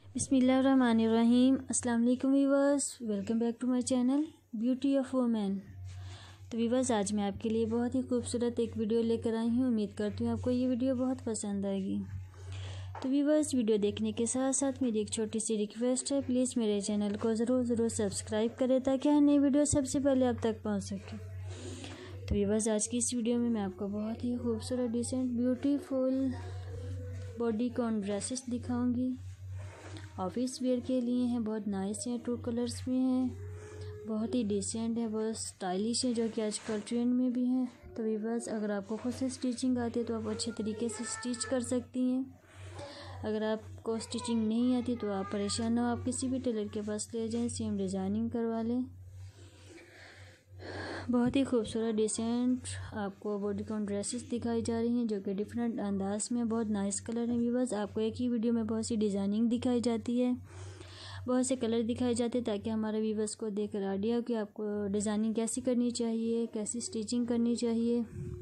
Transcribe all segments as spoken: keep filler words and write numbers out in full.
बिस्मिल्लाहिर्रहमानिर्रहीम। अस्सलाम वालेकुम viewers, welcome back to my channel beauty of women. तो व्यूअर्स, आज मैं आपके लिए बहुत ही खूबसूरत एक वीडियो लेकर आई हूँ। उम्मीद करती हूँ आपको ये वीडियो बहुत पसंद आएगी। तो व्यूअर्स, वीडियो देखने के साथ साथ मेरी एक छोटी सी रिक्वेस्ट है, प्लीज़ मेरे चैनल को ज़रूर ज़रूर सब्सक्राइब करें ताकि हर नई वीडियो सबसे पहले आप तक पहुँच सके। तो व्यूअर्स, आज की इस वीडियो में मैं आपको बहुत ही खूबसूरत डिसेंट ब्यूटीफुल बॉडीकॉन ड्रेसेस दिखाऊंगी। ऑफिस वेयर के लिए हैं, बहुत नाइस हैं, टू कलर्स में हैं, बहुत ही डिसेंट है, बहुत स्टाइलिश है, जो कि आजकल ट्रेंड में भी है। तो व्यूअर्स, अगर आपको खुद से स्टिचिंग आती है तो आप अच्छे तरीके से स्टिच कर सकती हैं। अगर आपको स्टिचिंग नहीं आती तो आप परेशान ना हो, आप किसी भी टेलर के पास ले जाएं, सेम डिज़ाइनिंग करवा लें। बहुत ही खूबसूरत डिसेंट आपको बॉडीकॉन ड्रेसेस दिखाई जा रही हैं, जो कि डिफरेंट अंदाज में बहुत नाइस कलर हैं। व्यूअर्स, आपको एक ही वीडियो में बहुत सी डिज़ाइनिंग दिखाई जाती है, बहुत से कलर दिखाए जाते हैं, ताकि हमारे व्यूअर्स को देखकर आइडिया हो कि आपको डिज़ाइनिंग कैसी करनी चाहिए, कैसी स्टिचिंग करनी चाहिए,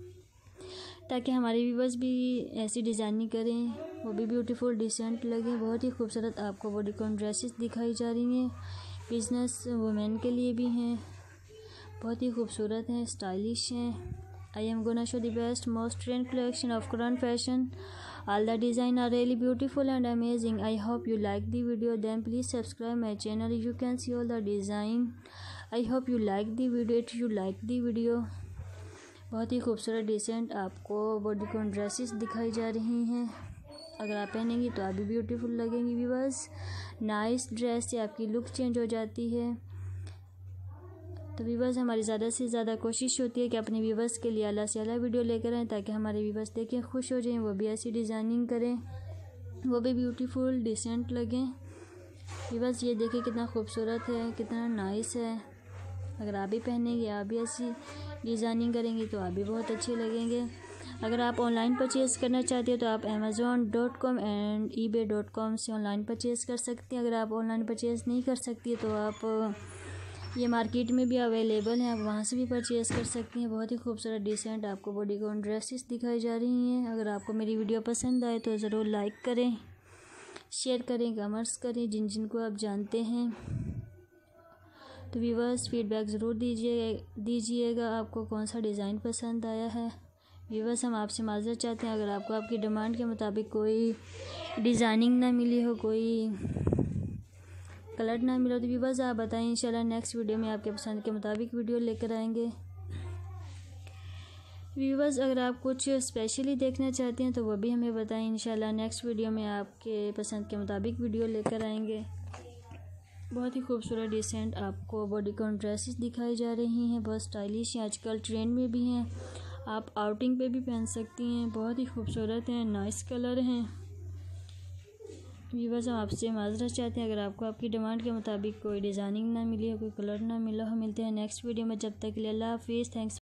ताकि हमारे व्यूअर्स भी ऐसी डिज़ाइनिंग करें, वो भी ब्यूटीफुल डिसेंट लगे। बहुत ही खूबसूरत आपको बॉडीकॉन ड्रेसेस दिखाई जा रही हैं, बिजनेस वुमेन के लिए भी हैं, बहुत ही खूबसूरत हैं, स्टाइलिश हैं। I am gonna show the best most trend collection of current fashion. All the design are really beautiful and amazing. I hope you like the video. Then please subscribe my channel. You can see all the design. I hope you like the video. If you like the video, बहुत ही खूबसूरत decent आपको bodycon dresses दिखाई जा रही हैं। अगर आप पहनेंगी तो आप भी ब्यूटीफुल लगेंगी। व्यूअर्स, नाइस ड्रेस से आपकी लुक चेंज हो जाती है। तो व्यूअर्स, हमारी ज़्यादा से ज़्यादा कोशिश होती है कि अपने व्यूअर्स के लिए अला से अला वीडियो लेकर आएँ, ताकि हमारे व्यूअर्स देखें, खुश हो जाएं, वो भी ऐसी डिज़ाइनिंग करें, वो भी ब्यूटीफुल डिसेंट लगें। व्यूअर्स, ये देखें कितना खूबसूरत है, कितना नाइस है। अगर आप भी पहनेंगे, आप भी ऐसी डिज़ाइनिंग करेंगे तो आप भी बहुत अच्छे लगेंगे। अगर आप ऑनलाइन परचेज़ करना चाहते हो तो आप Amazon dot com and eBay dot com से ऑनलाइन परचेज़ कर सकते हैं। अगर आप ऑनलाइन परचेज़ नहीं कर सकती तो आप ये मार्केट में भी अवेलेबल हैं, आप वहाँ से भी परचेज़ कर सकती हैं। बहुत ही खूबसूरत डिसेंट आपको बॉडीकॉन ड्रेसेस दिखाई जा रही हैं। अगर आपको मेरी वीडियो पसंद आए तो ज़रूर लाइक करें, शेयर करें, कमेंट्स करें जिन जिन को आप जानते हैं। तो व्यूअर्स, फीडबैक ज़रूर दीजिए दीजिएगा आपको कौन सा डिज़ाइन पसंद आया है। व्यूअर्स, हम आपसे माज़रत चाहते हैं अगर आपको आपकी डिमांड के मुताबिक कोई डिज़ाइनिंग ना मिली हो, कोई कलर ना मिला, तो व्यूअर्स आप बताएं, इंशाल्लाह नेक्स्ट वीडियो में आपके पसंद के मुताबिक वीडियो लेकर आएंगे। व्यूअर्स, अगर आप कुछ स्पेशली देखना चाहते हैं तो वो भी हमें बताएं, इंशाल्लाह नेक्स्ट वीडियो में आपके पसंद के मुताबिक वीडियो लेकर आएंगे। बहुत ही खूबसूरत डिसेंट आपको बॉडीकॉन ड्रेसेस दिखाई जा रही हैं, बहुत स्टाइलिश हैं, आजकल ट्रेंड में भी हैं, आप आउटिंग पे भी पहन सकती हैं। बहुत ही खूबसूरत हैं, नाइस कलर हैं। व्यूअर्स, हम आपसे माज़रत चाहते हैं अगर आपको आपकी डिमांड के मुताबिक कोई डिज़ाइनिंग ना मिली हो, कोई कलर ना मिला हो। मिलते हैं नेक्स्ट वीडियो में, जब तक के लिए अल्लाह हाफिज़। थैंक्स।